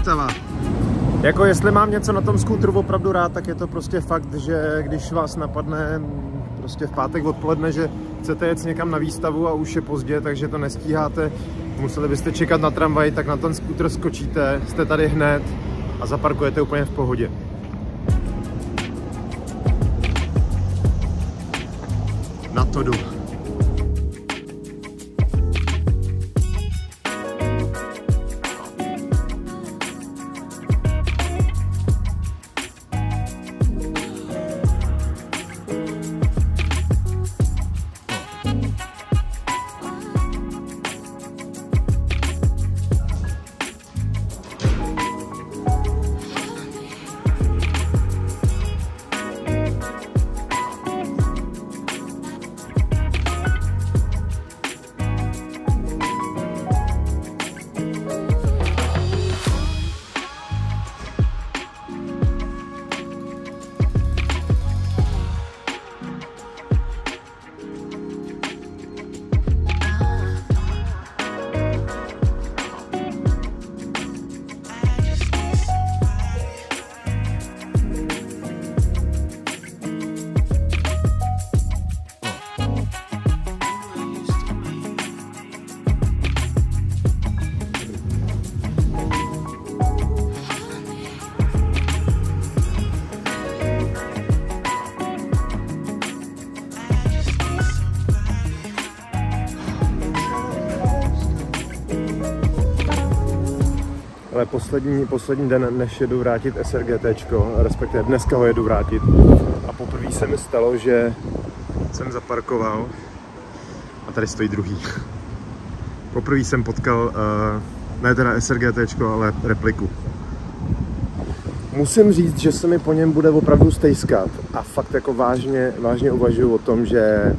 výstava. Jako jestli mám něco na tom skútru opravdu rád, tak je to prostě fakt, že když vás napadne prostě v pátek odpoledne, že chcete jet někam na výstavu a už je pozdě, takže to nestíháte, museli byste čekat na tramvaj, tak na ten skútr skočíte, jste tady hned a zaparkujete úplně v pohodě. Na to jdu. Ale poslední den, než jedu vrátit SRGTčko, respektive dneska ho jedu vrátit. A poprvé se mi stalo, že jsem zaparkoval a tady stojí druhý. Poprvé jsem potkal, ne teda SRGTčko, ale repliku. Musím říct, že se mi po něm bude opravdu stejskat a fakt jako vážně uvažuji o tom, že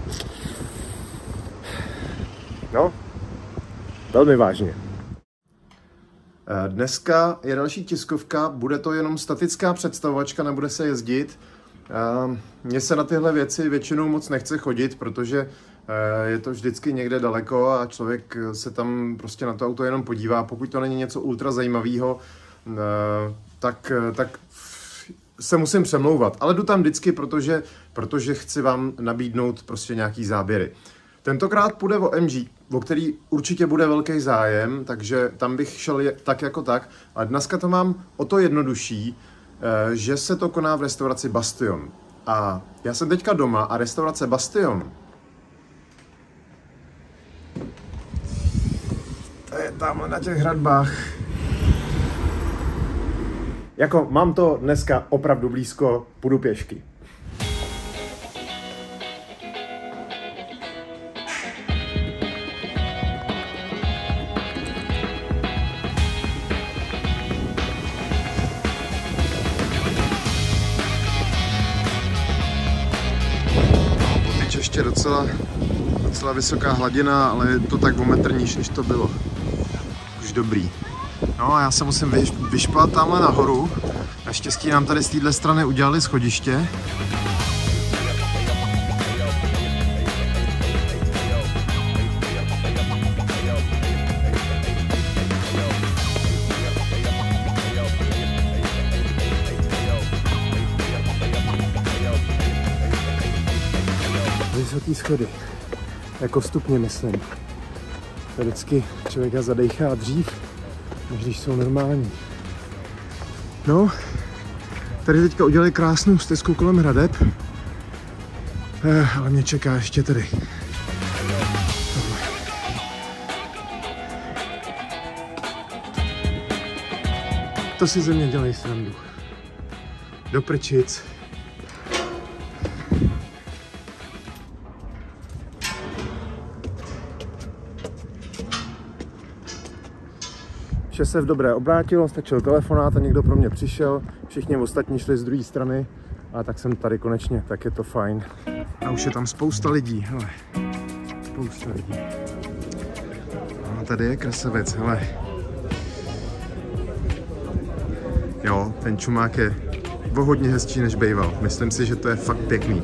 no, velmi vážně. Dneska je další tiskovka, bude to jenom statická představovačka, nebude se jezdit. Mně se na tyhle věci většinou moc nechce chodit, protože je to vždycky někde daleko a člověk se tam prostě na to auto jenom podívá. Pokud to není něco ultra zajímavého, tak se musím přemlouvat. Ale jdu tam vždycky, protože chci vám nabídnout prostě nějaký záběry. Tentokrát půjde o MG, o který určitě bude velký zájem, takže tam bych šel tak jako tak. Ale dneska to mám o to jednodušší, že se to koná v restauraci Bastion. A já jsem teďka doma a restaurace Bastion, to je tamhle na těch hradbách. Jako mám to dneska opravdu blízko, půjdu pěšky. Ještě docela vysoká hladina, ale je to tak o metr níž, než to bylo. Už dobrý. No a já se musím vyšpat tamhle nahoru. Naštěstí nám tady z téhle strany udělali schodiště. Vysoký schody, jako stupně myslím. To vždycky člověka zadejchá dřív, než když jsou normální. No, tady teďka udělali krásnou stezku kolem hradeb, ale mě čeká ještě tady. To si ze mě dělají srandu. Do prčic. Vše se v dobré obrátilo, stačil telefonát a někdo pro mě přišel. Všichni ostatní šli z druhé strany, a tak jsem tady konečně, tak je to fajn. A už je tam spousta lidí, hele. Spousta lidí. A tady je krasavec, hele. Jo, ten čumák je o hodně hezčí než bejval. Myslím si, že to je fakt pěkný.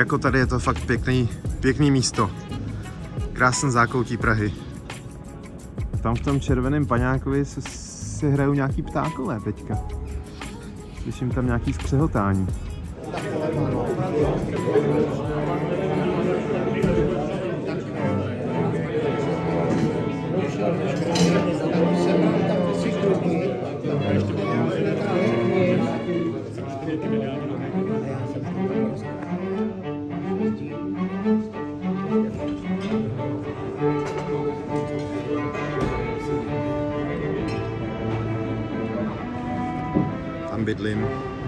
jako tady je to fakt pěkný místo. Krásný zákoutí Prahy. Tam v tom červeném paňákovi si hrajou nějaký ptákové teďka. Slyším tam nějaký skřehotání. Tam bydlím.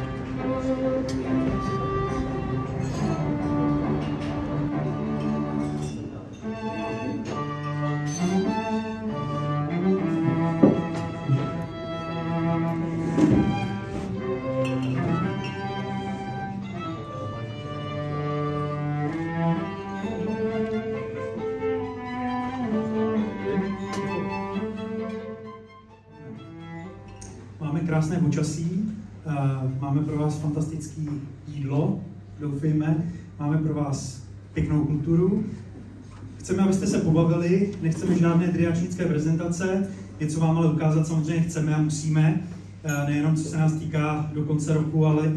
Máme krásné počasí, máme pro vás fantastické jídlo, doufejme, máme pro vás pěknou kulturu. Chceme, abyste se pobavili, nechceme žádné triáčnické prezentace, něco vám ale ukázat samozřejmě chceme a musíme, nejenom co se nás týká do konce roku, ale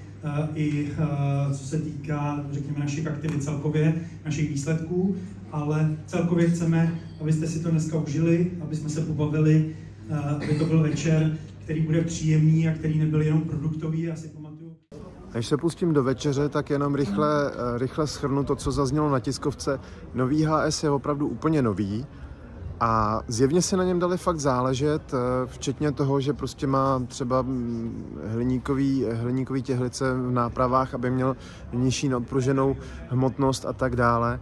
i co se týká, řekněme, našich aktivit celkově, našich výsledků, ale celkově chceme, abyste si to dneska užili, aby jsme se pobavili, aby to byl večer, který bude příjemný a který nebyl jenom produktový, já si pamatuju. Než se pustím do večeře, tak jenom rychle shrnu to, co zaznělo na tiskovce. Nový HS je opravdu úplně nový a zjevně se na něm dali fakt záležet, včetně toho, že prostě má třeba hliníkový těhlice v nápravách, aby měl nižší nadpruženou hmotnost a tak dále.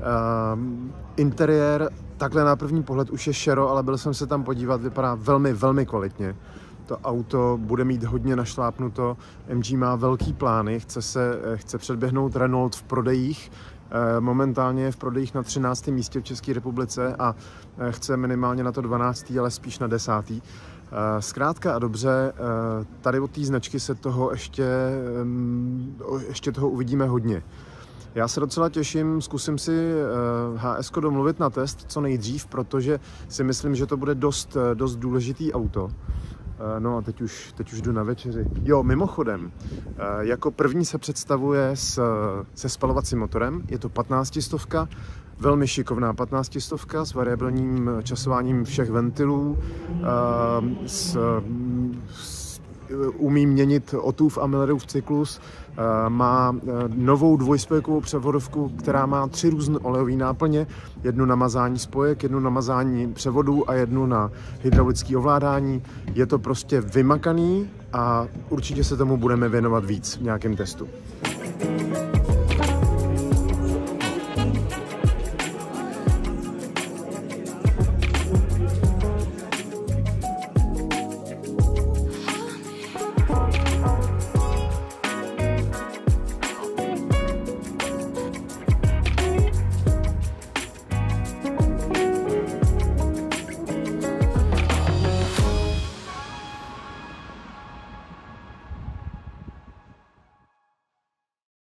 Interiér takhle na první pohled už je šero, ale byl jsem se tam podívat, vypadá velmi kvalitně. To auto bude mít hodně našlápnuto, MG má velký plány, chce předběhnout Renault v prodejích, momentálně je v prodejích na 13. místě v České republice a chce minimálně na to 12., ale spíš na 10. Zkrátka a dobře, tady od té značky se toho ještě toho uvidíme hodně. Já se docela těším, zkusím si HS-ko domluvit na test co nejdřív, protože si myslím, že to bude dost důležitý auto. No a teď už jdu na večeři. Jo, mimochodem, jako první se představuje se spalovacím motorem, je to 1500, velmi šikovná 1500 s variabilním časováním všech ventilů, umí měnit Ottův a Millerův cyklus, má novou dvojspojkovou převodovku, která má 3 různé olejové náplně, jednu na mazání spojek, jednu na mazání převodů a jednu na hydraulické ovládání. Je to prostě vymakaný a určitě se tomu budeme věnovat víc v nějakém testu.